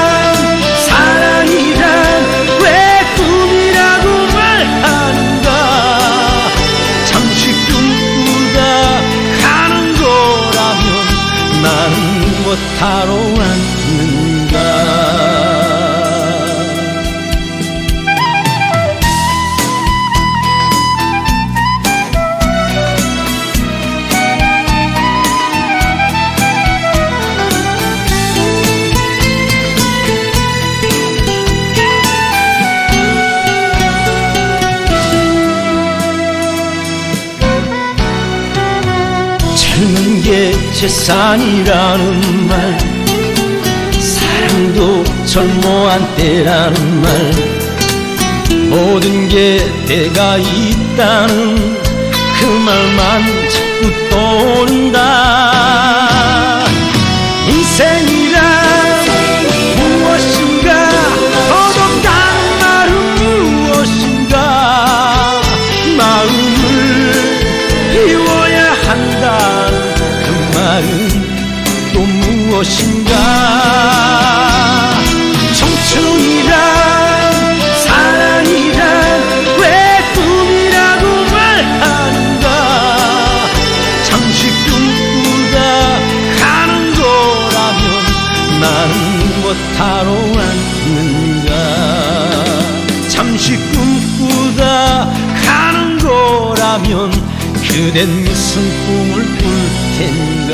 사랑이란 왜 꿈이라고 말하는가 잠시 꿈꾸다 가는 거라면 나는 무엇하러 왔는가 젊은 게 재산이라는 말 사랑도 젊어한 때라는 말 모든 게 때가 있다는 그 말만 자꾸 떠오른다 인생이란 무엇인가 거듭가는 말은 무엇인가 마음을 비워야 한다는 그 말은 또 무엇인가 청춘이란 사랑이란 왜 꿈이라고 말하는가 잠시 꿈꾸다 가는 거라면 나는 무엇하러 왔는가 잠시 꿈꾸다 가는 거라면 그댄 무슨 꿈을 꿀 텐가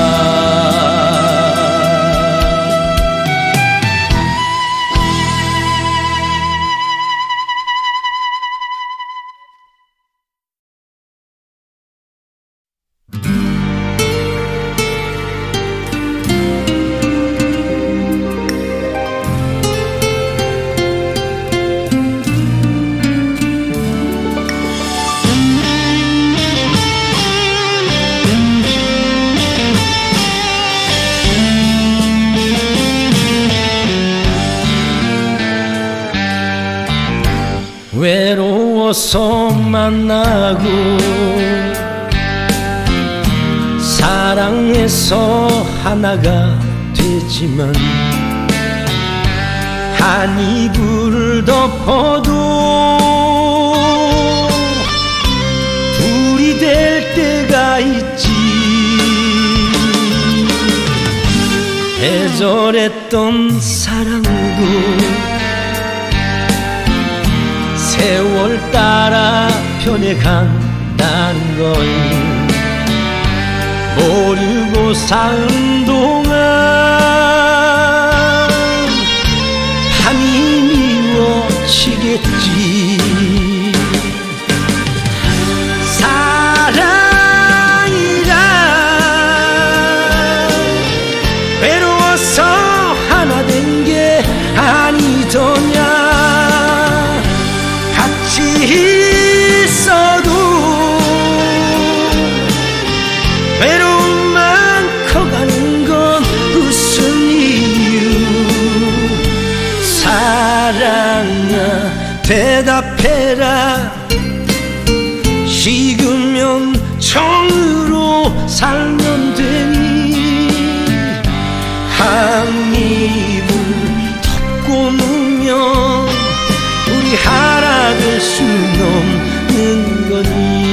외로워서 만나고 사랑해서 하나가 되지만 한 이불을 덮어도 둘이 될 때가 있지 애절했던 사랑도 세월 따라 변해간다는 걸 모르고 사는 동안 밤이 미워지겠지 사랑이란 외로워서 하나 된 게 아니더냐 있어도 외로움만 커가는 건 무슨 이유 사랑아 대답해라 식으면 정으로 살면 되니 한 이불 덮고 누면 우리 하나 될 수 없는 거니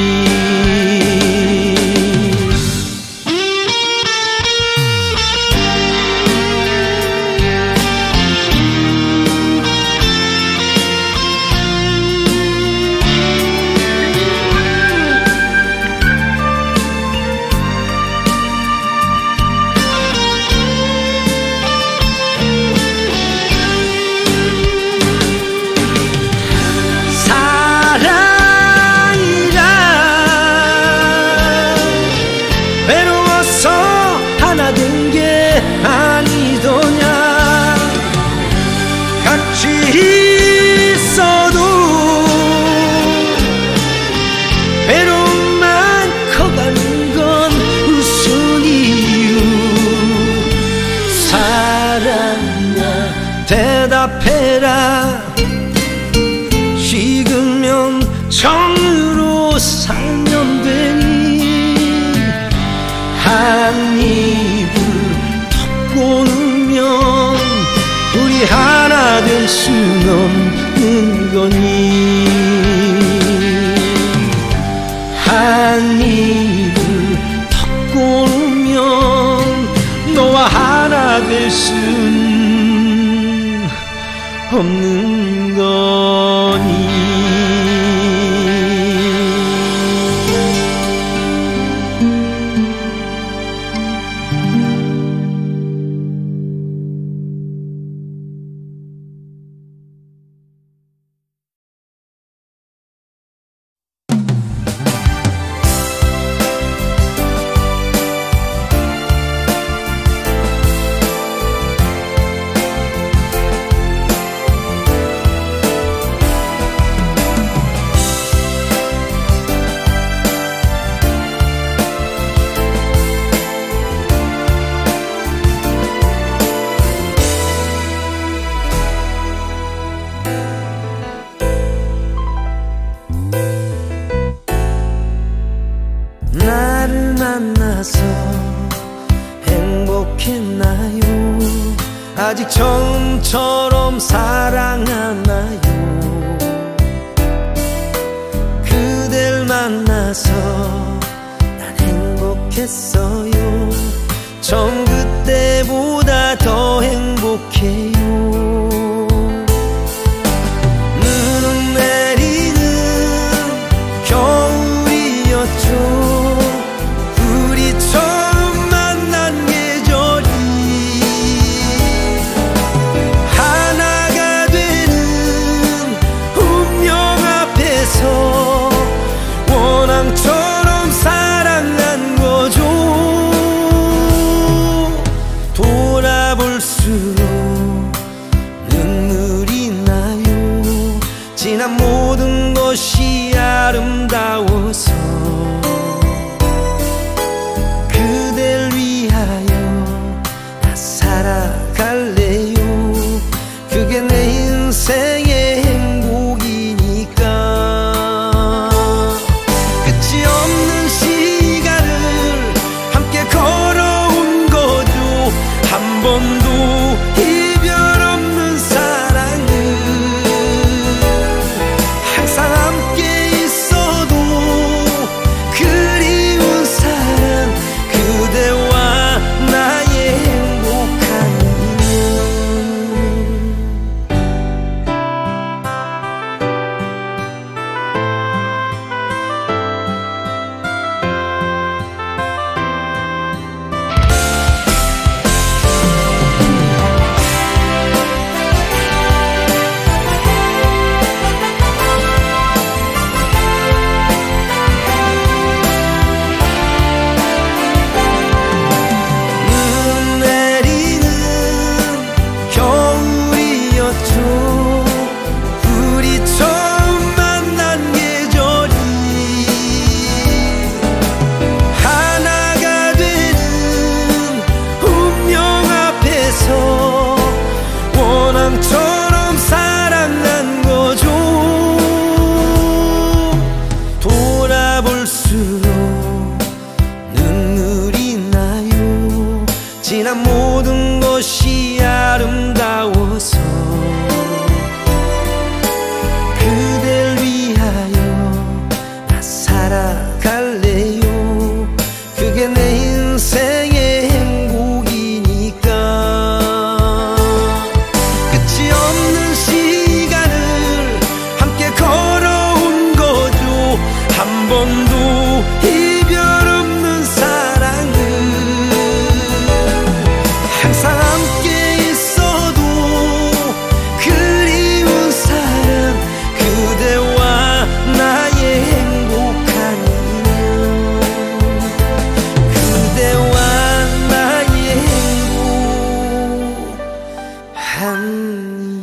외로움만 커가는 건 무슨 이유 해라. 식으면 정으로 살면 되니 한 입을 덮고 누면 우리 하나 될 수 없는 거니. 한 입을 덮고 누면 너와 하나 될 수는 없는 거니. 나를 만나서 행복했나요? 아직 처음처럼 사랑하나요? 그댈 만나서 난 행복했어요. 처음 그때보다 더 행복해요. 눈은 내리는 겨울이었죠. 원앙처럼 사랑한 거죠. 돌아볼수록 눈물이 나요. 지난 모든 것이 아름다워서 그댈 위하여 나 살아갈래요. 그게 내 인생의 행복이니까. 끝이 없는 시간을 함께 걸어온 거죠. 한 번도 이별 없는 사랑을. 항상 함께 있어도 그리운 사랑. 그대와 나의 행복한 인연. 원앙처럼 사랑한 거죠. 돌아볼수록 눈물이 나요. 지난 모든 것이 아름다워서 그댈 위하여 나 살아갈래요. 그게 내 인생의 행복이니까. 한 번도 이별 없는 사랑을. 항상 함께 있어도 그리운 사랑. 그대와 나의 행복한 인연. 그대와 나의 행복한 인연.